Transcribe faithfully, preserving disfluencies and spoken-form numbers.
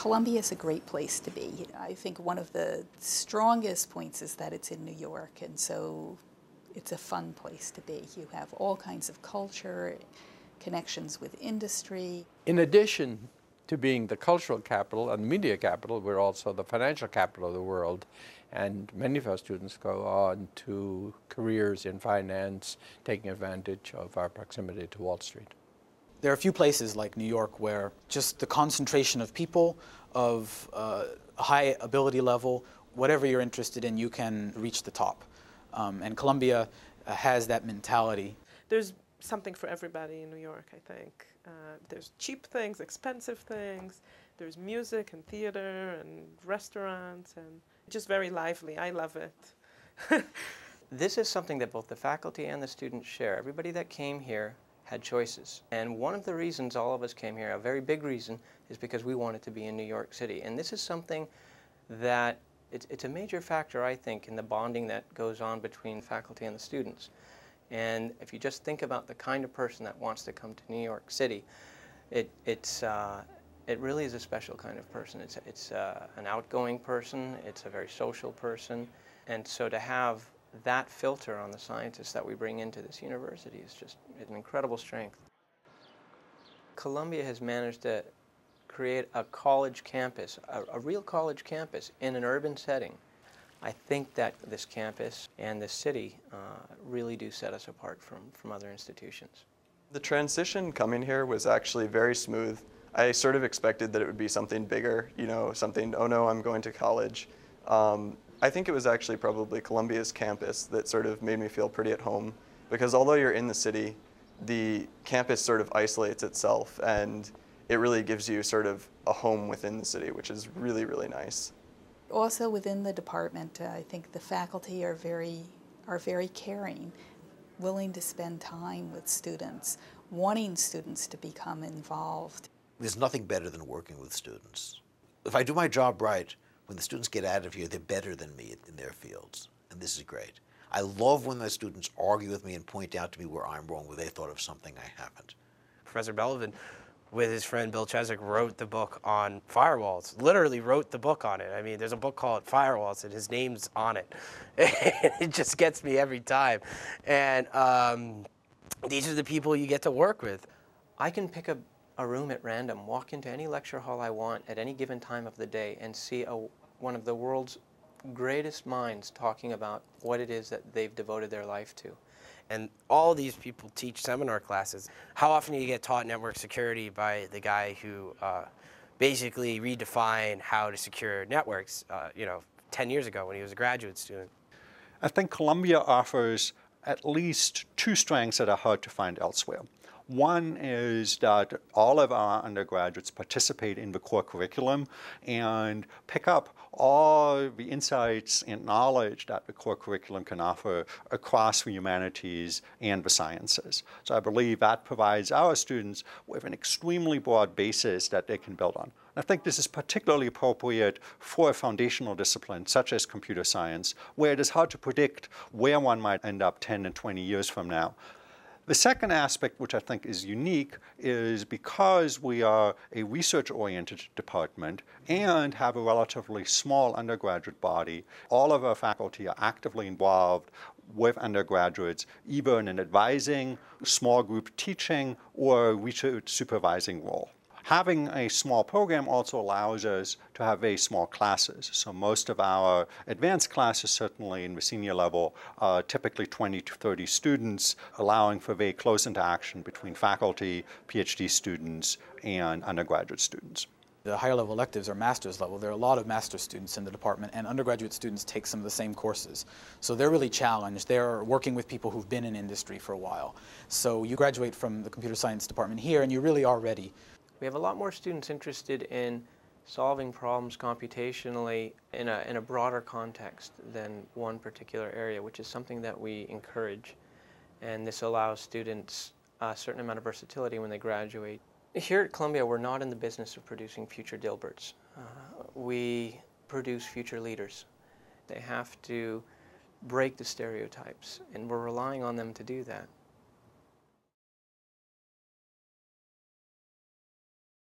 Columbia is a great place to be. I think one of the strongest points is that it's in New York, and so it's a fun place to be. You have all kinds of culture, connections with industry. In addition to being the cultural capital and media capital, we're also the financial capital of the world. And many of our students go on to careers in finance, taking advantage of our proximity to Wall Street. There are a few places like New York where just the concentration of people, of uh, a high ability level, whatever you're interested in, you can reach the top. Um, and Columbia uh, has that mentality. There's something for everybody in New York, I think. Uh, there's cheap things, expensive things. There's music and theater and restaurants, and just very lively. I love it. This is something that both the faculty and the students share. Everybody that came here had choices. And one of the reasons all of us came here, a very big reason, is because we wanted to be in New York City. And this is something that, it's, it's a major factor, I think, in the bonding that goes on between faculty and the students. And if you just think about the kind of person that wants to come to New York City, it, it's, uh, it really is a special kind of person. It's, it's uh, an outgoing person, it's a very social person, and so to have that filter on the scientists that we bring into this university is just an incredible strength. Columbia has managed to create a college campus, a, a real college campus in an urban setting. I think that this campus and this city uh, really do set us apart from, from other institutions. The transition coming here was actually very smooth. I sort of expected that it would be something bigger, you know, something, oh no, I'm going to college. Um, I think it was actually probably Columbia's campus that sort of made me feel pretty at home, because although you're in the city, the campus sort of isolates itself and it really gives you sort of a home within the city, which is really, really nice. Also within the department, uh, I think the faculty are very, are very caring, willing to spend time with students, wanting students to become involved. There's nothing better than working with students. If I do my job right, when the students get out of here, they're better than me in their fields, and this is great. I love when the students argue with me and point out to me where I'm wrong, where they thought of something I haven't. Professor Belvin, with his friend Bill Cheswick, wrote the book on firewalls, literally wrote the book on it. I mean, there's a book called Firewalls, and his name's on it. It just gets me every time. And um, these are the people you get to work with. I can pick a, a room at random, walk into any lecture hall I want at any given time of the day, and see a, one of the world's greatest minds talking about what it is that they've devoted their life to. And all these people teach seminar classes. How often do you get taught network security by the guy who uh, basically redefined how to secure networks, uh, you know, ten years ago when he was a graduate student? I think Columbia offers at least two strengths that are hard to find elsewhere. One is that all of our undergraduates participate in the core curriculum and pick up all the insights and knowledge that the core curriculum can offer across the humanities and the sciences. So I believe that provides our students with an extremely broad basis that they can build on. I think this is particularly appropriate for a foundational discipline such as computer science, where it is hard to predict where one might end up ten and twenty years from now. The second aspect, which I think is unique, is because we are a research-oriented department and have a relatively small undergraduate body, all of our faculty are actively involved with undergraduates, either in an advising, small group teaching, or research supervising role. Having a small program also allows us to have very small classes. So most of our advanced classes, certainly in the senior level, are typically twenty to thirty students, allowing for very close interaction between faculty, PhD students, and undergraduate students. The higher level electives are master's level. There are a lot of master's students in the department, and undergraduate students take some of the same courses. So they're really challenged. They're working with people who've been in industry for a while. So you graduate from the computer science department here, and you really are ready. We have a lot more students interested in solving problems computationally in a, in a broader context than one particular area, which is something that we encourage. And this allows students a certain amount of versatility when they graduate. Here at Columbia, we're not in the business of producing future Dilberts. Uh, we produce future leaders. They have to break the stereotypes, and we're relying on them to do that.